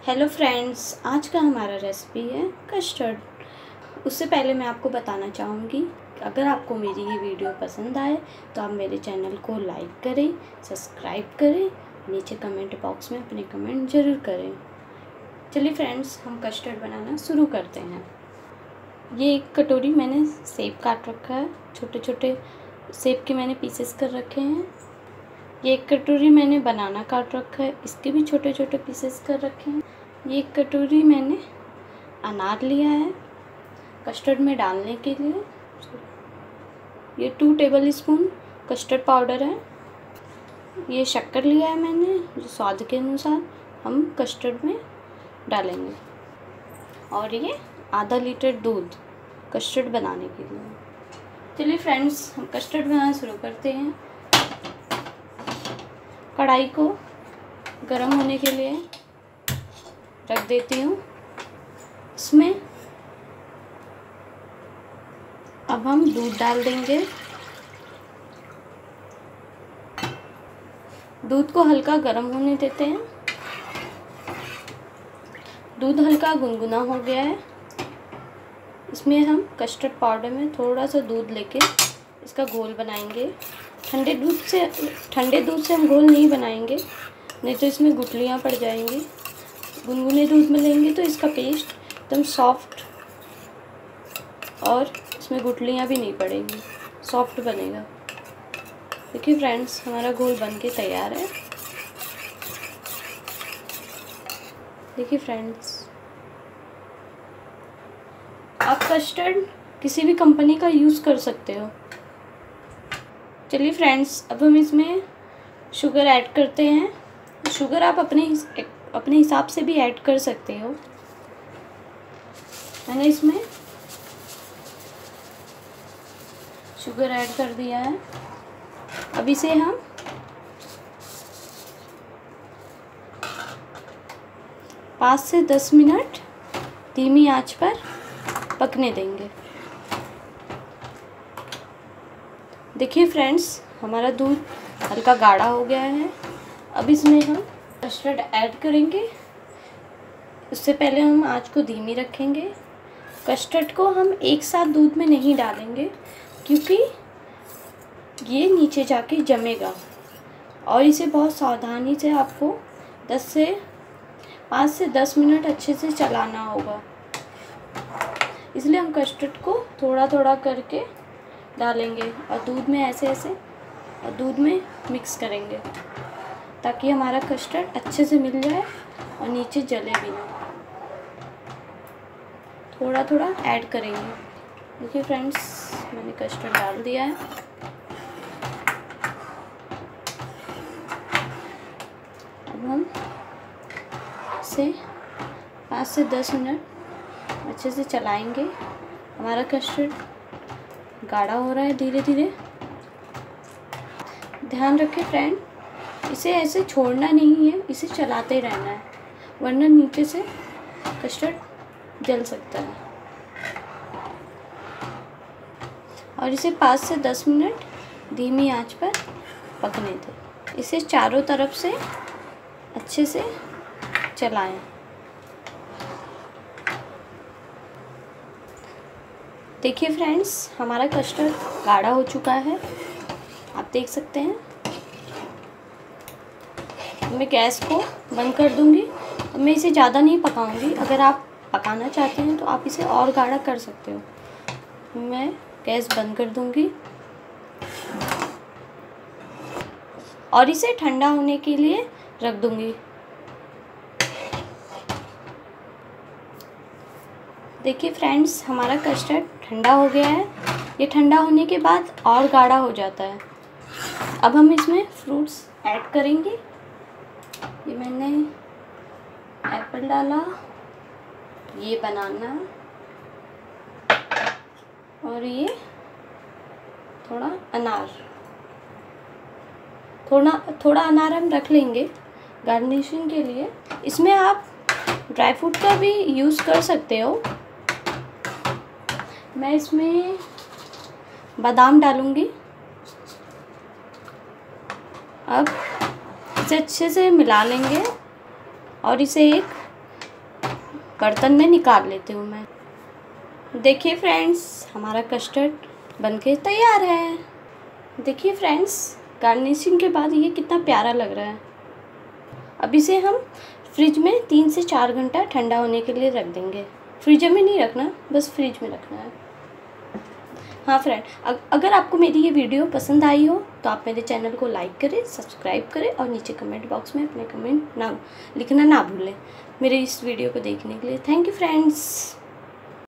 Hello friends, आज का हमारा रेसिपी है कस्टर्ड। उससे पहले मैं आपको बताना चाहूँगी अगर आपको मेरी ये वीडियो पसंद आए तो आप मेरे चैनल को लाइक करें, सब्सक्राइब करें, नीचे कमेंट बॉक्स में अपने कमेंट ज़रूर करें। चलिए फ्रेंड्स, हम कस्टर्ड बनाना शुरू करते हैं। ये एक कटोरी मैंने सेब काट रखा है, छोटे छोटे सेब के मैंने पीसेस कर रखे हैं। ये एक कटोरी मैंने बनाना काट रखा है, इसके भी छोटे छोटे पीसेस कर रखे हैं। ये एक कटोरी मैंने अनार लिया है कस्टर्ड में डालने के लिए। ये 2 टेबल स्पून कस्टर्ड पाउडर है। ये शक्कर लिया है मैंने, जो स्वाद के अनुसार हम कस्टर्ड में डालेंगे। और ये आधा लीटर दूध कस्टर्ड बनाने के लिए। चलिए फ्रेंड्स, हम कस्टर्ड बनाना शुरू करते हैं। कढ़ाई को गरम होने के लिए रख देती हूँ। इसमें अब हम दूध डाल देंगे। दूध को हल्का गरम होने देते हैं। दूध हल्का गुनगुना हो गया है। इसमें हम कस्टर्ड पाउडर में थोड़ा सा दूध लेके इसका घोल बनाएंगे। ठंडे दूध से हम घोल नहीं बनाएंगे, नहीं तो इसमें गुठलियाँ पड़ जाएंगी। गुनगुने दूध में लेंगे तो इसका पेस्ट एकदम सॉफ्ट और इसमें गुठलियाँ भी नहीं पड़ेंगी, सॉफ्ट बनेगा। देखिए फ्रेंड्स, हमारा घोल बन के तैयार है। देखिए फ्रेंड्स, आप कस्टर्ड किसी भी कंपनी का यूज़ कर सकते हो। चलिए फ्रेंड्स, अब हम इसमें शुगर ऐड करते हैं। शुगर आप अपने हिसाब से भी ऐड कर सकते हो। मैंने इसमें शुगर ऐड कर दिया है। अब इसे हम पाँच से 10 मिनट धीमी आंच पर पकने देंगे। देखिए फ्रेंड्स, हमारा दूध हल्का गाढ़ा हो गया है। अब इसमें हम कस्टर्ड ऐड करेंगे। उससे पहले हम आंच को धीमी रखेंगे। कस्टर्ड को हम एक साथ दूध में नहीं डालेंगे, क्योंकि ये नीचे जाके जमेगा और इसे बहुत सावधानी से आपको 5 से 10 मिनट अच्छे से चलाना होगा। इसलिए हम कस्टर्ड को थोड़ा थोड़ा करके डालेंगे और दूध में ऐसे और दूध में मिक्स करेंगे, ताकि हमारा कस्टर्ड अच्छे से मिल जाए और नीचे जले भी ना। थोड़ा थोड़ा ऐड करेंगे। देखिए फ्रेंड्स, मैंने कस्टर्ड डाल दिया है। अब हम इसे 5 से 10 मिनट अच्छे से चलाएंगे। हमारा कस्टर्ड गाढ़ा हो रहा है धीरे धीरे। ध्यान रखें फ्रेंड, इसे ऐसे छोड़ना नहीं है, इसे चलाते रहना है, वरना नीचे से कस्टर्ड जल सकता है। और इसे 5 से 10 मिनट धीमी आंच पर पकने दें। इसे चारों तरफ से अच्छे से चलाएं। देखिए फ्रेंड्स, हमारा कस्टर्ड गाढ़ा हो चुका है, आप देख सकते हैं। मैं गैस को बंद कर दूंगी। मैं इसे ज़्यादा नहीं पकाऊंगी। अगर आप पकाना चाहते हैं तो आप इसे और गाढ़ा कर सकते हो। मैं गैस बंद कर दूंगी और इसे ठंडा होने के लिए रख दूंगी। देखिए फ्रेंड्स, हमारा कस्टर्ड ठंडा हो गया है। ये ठंडा होने के बाद और गाढ़ा हो जाता है। अब हम इसमें फ्रूट्स ऐड करेंगे। ये मैंने एप्पल डाला, ये बनाना और ये थोड़ा अनार। थोड़ा अनार हम रख लेंगे गार्निशिंग के लिए। इसमें आप ड्राई फ्रूट का भी यूज़ कर सकते हो। मैं इसमें बादाम डालूंगी। अब इसे अच्छे से मिला लेंगे और इसे एक बर्तन में निकाल लेती हूँ मैं। देखिए फ्रेंड्स, हमारा कस्टर्ड बनके तैयार है। देखिए फ्रेंड्स, गार्निशिंग के बाद ये कितना प्यारा लग रहा है। अब इसे हम फ्रिज में 3 से 4 घंटा ठंडा होने के लिए रख देंगे। फ्रीजर में नहीं रखना, बस फ्रिज में रखना है। हाँ फ्रेंड, अगर आपको मेरी ये वीडियो पसंद आई हो तो आप मेरे चैनल को लाइक करें, सब्सक्राइब करें और नीचे कमेंट बॉक्स में अपने कमेंट लिखना ना भूलें। मेरे इस वीडियो को देखने के लिए थैंक यू फ्रेंड्स।